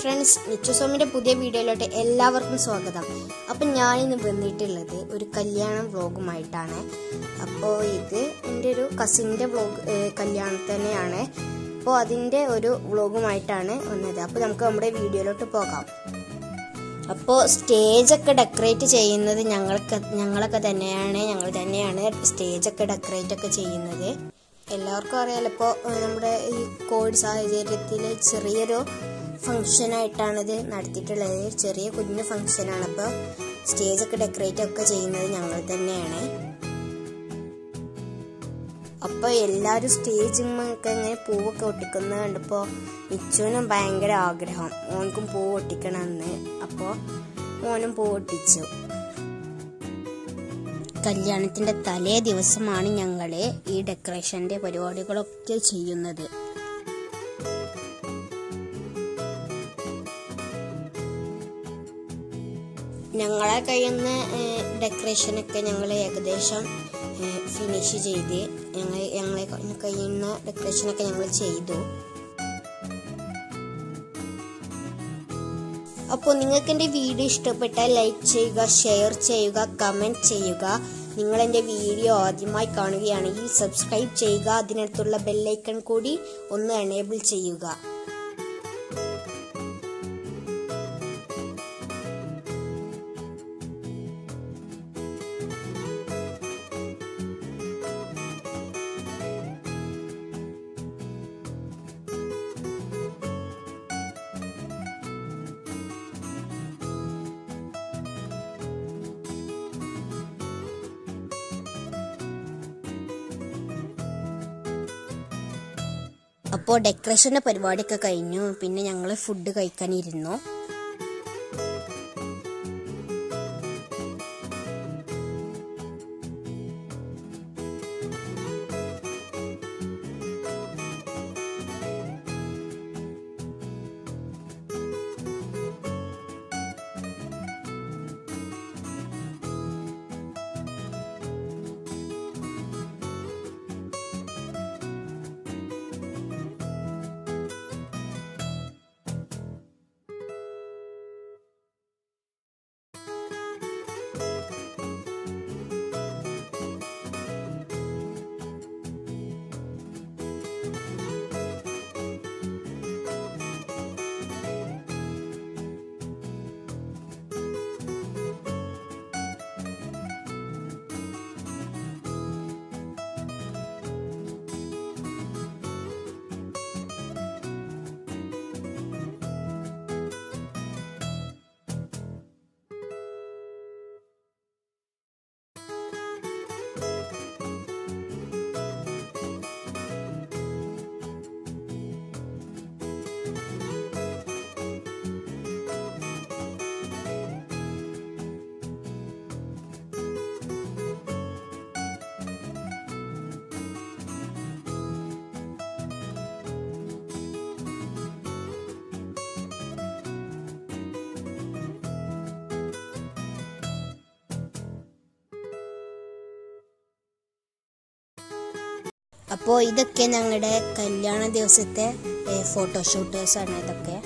Friends, നിച്ചുസോമിന്റെ പുതിയ വീഡിയോയിലോട്ട് എല്ലാവർക്കും സ്വാഗതം. അപ്പം ഞാനിന്ന് വന്നിട്ടുള്ളത് ഒരു കല്യാണം വ്ളോഗുമായിട്ടാണ്. അപ്പോൾ ഇത് എൻ്റെ ഒരു കസിൻ്റെ കല്യാണം തന്നെയാണ്. അപ്പോൾ അതിൻ്റെ ഒരു വ്ളോഗുമായിട്ടാണ് വന്നത്. അപ്പോൾ നമുക്ക് നമ്മുടെ വീഡിയോയിലോട്ട് പോകാം. അപ്പോൾ സ്റ്റേജൊക്കെ ഡെക്കറേറ്റ് ചെയ്യുന്നത് ഞങ്ങൾ തന്നെയാണ് സ്റ്റേജൊക്കെ ഡെക്കറേറ്റ് ഒക്കെ ചെയ്യുന്നത്. എല്ലാവർക്കും അറിയാലോ, ഇപ്പോൾ നമ്മുടെ ഈ കോവിഡ് സാഹചര്യത്തിൽ ചെറിയൊരു ഫംഗ്ഷനായിട്ടാണിത് നടത്തിയിട്ടുള്ളത്. ചെറിയ കുഞ്ഞു ഫംഗ്ഷനാണ്. അപ്പോൾ സ്റ്റേജൊക്കെ ഡെക്കറേറ്റ് ഒക്കെ ചെയ്യുന്നത് ഞങ്ങൾ തന്നെയാണ്. അപ്പോൾ എല്ലാവരും സ്റ്റേജിലൊക്കെ ഇങ്ങനെ പൂവൊക്കെ ഒട്ടിക്കുന്നത് കണ്ടപ്പോൾ മിച്ചുവിനും ഭയങ്കര ആഗ്രഹം, മോൻക്കും പൂവ് ഒട്ടിക്കണമെന്ന്. അപ്പോൾ മോനും പൂവ് ഒട്ടിച്ചു. കല്യാണത്തിൻ്റെ തലേ ദിവസമാണ് ഞങ്ങൾ ഈ ഡെക്കറേഷൻ്റെ പരിപാടികളൊക്കെ ചെയ്യുന്നത്. ഞങ്ങളെ കഴിയുന്ന ഡെക്കറേഷനൊക്കെ ഞങ്ങൾ ഏകദേശം ഫിനിഷ് ചെയ്ത് ഞങ്ങളെ കഴിയുന്ന ഡെക്കറേഷനൊക്കെ ഞങ്ങൾ ചെയ്തു. അപ്പോൾ നിങ്ങൾക്ക് എൻ്റെ വീഡിയോ ഇഷ്ടപ്പെട്ടാൽ ലൈക്ക് ചെയ്യുക, ഷെയർ ചെയ്യുക, കമൻറ്റ് ചെയ്യുക. നിങ്ങൾ എൻ്റെ വീഡിയോ ആദ്യമായി കാണുകയാണെങ്കിൽ സബ്സ്ക്രൈബ് ചെയ്യുക. അതിനടുത്തുള്ള ബെല്ലൈക്കൺ കൂടി ഒന്ന് എനേബിൾ ചെയ്യുക. അപ്പോൾ ഡെക്കറേഷൻ്റെ പരിപാടിയൊക്കെ കഴിഞ്ഞു. പിന്നെ ഞങ്ങൾ ഫുഡ് കഴിക്കാനിരുന്നു. അപ്പോൾ ഇതൊക്കെ ഞങ്ങളുടെ കല്യാണ ദിവസത്തെ ഫോട്ടോഷൂട്ടേഴ്സാണ് ഇതൊക്കെ.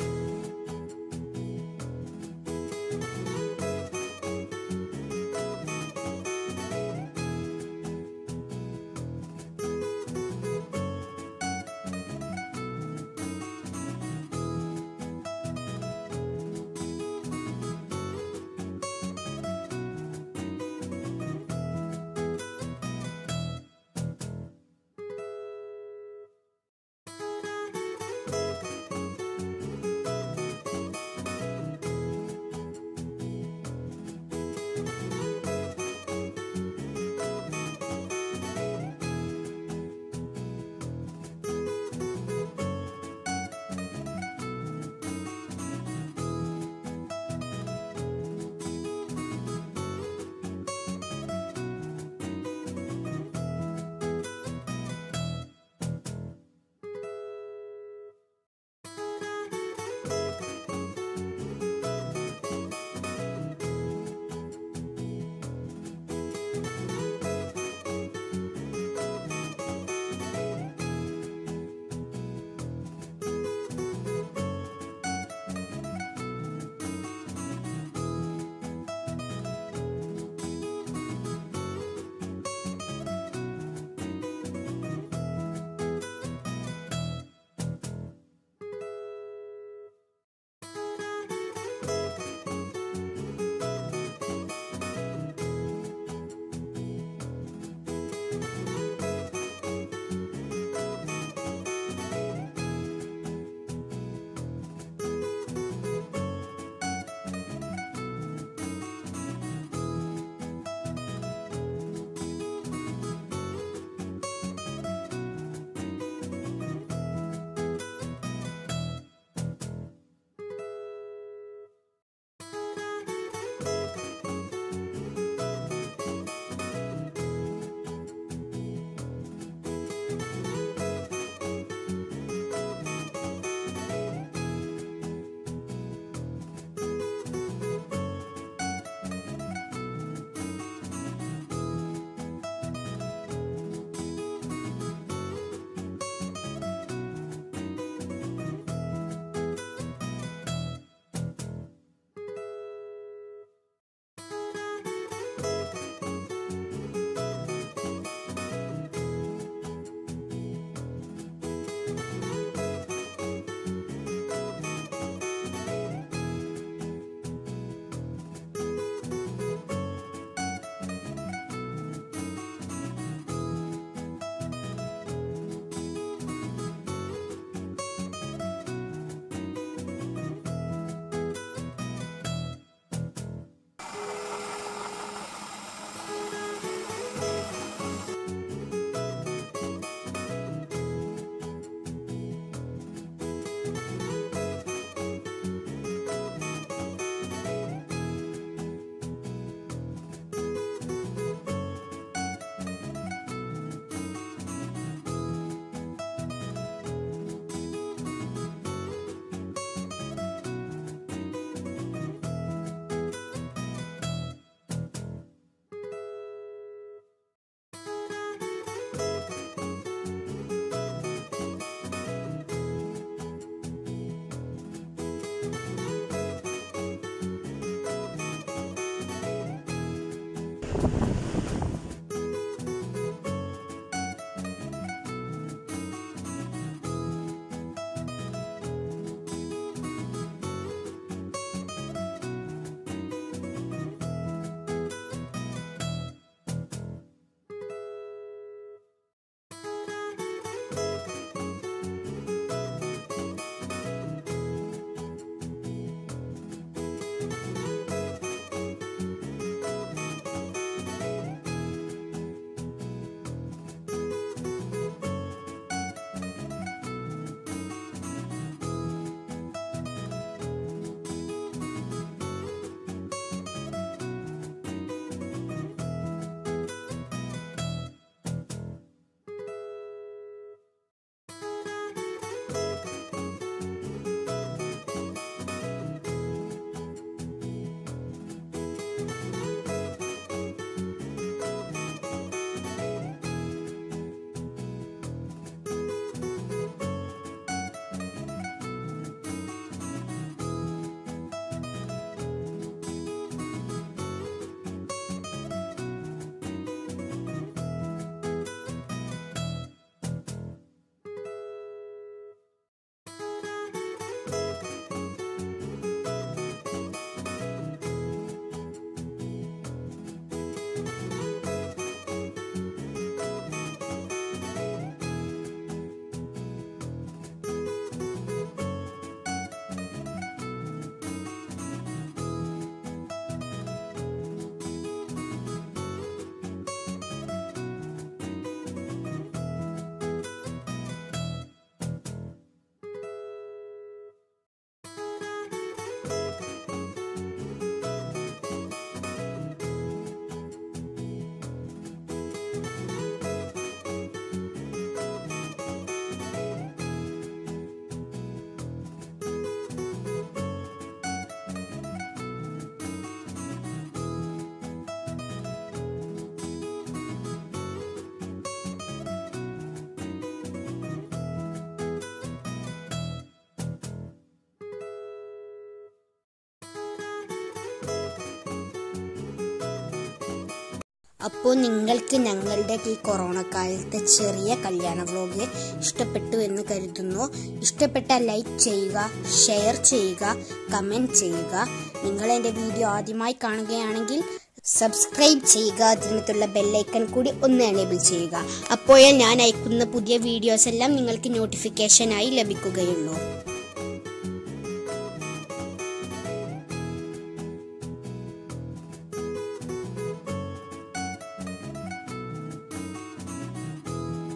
അപ്പോൾ നിങ്ങൾക്ക് ഞങ്ങളുടെ ഈ കൊറോണ കാലത്തെ ചെറിയ കല്യാണ വ്ലോഗ് ഇഷ്ടപ്പെട്ടു എന്ന് കരുതുന്നു. ഇഷ്ടപ്പെട്ടാൽ ലൈക്ക് ചെയ്യുക, ഷെയർ ചെയ്യുക, കമൻറ്റ് ചെയ്യുക. നിങ്ങൾ എൻ്റെ വീഡിയോ ആദ്യമായി കാണുകയാണെങ്കിൽ സബ്സ്ക്രൈബ് ചെയ്യുക. അതിനകത്തുള്ള ബെല്ലൈക്കൺ കൂടി ഒന്ന് എനേബിൾ ചെയ്യുക. അപ്പോഴേ ഞാൻ അയക്കുന്ന പുതിയ വീഡിയോസ് എല്ലാം നിങ്ങൾക്ക് നോട്ടിഫിക്കേഷനായി ലഭിക്കുകയുള്ളൂ.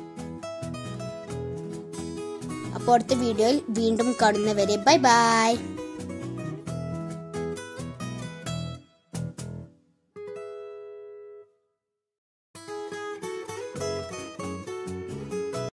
അപ്പോൾ അടുത്ത വീഡിയോയിൽ വീണ്ടും കാണുന്നവരെ ബൈ ബൈ.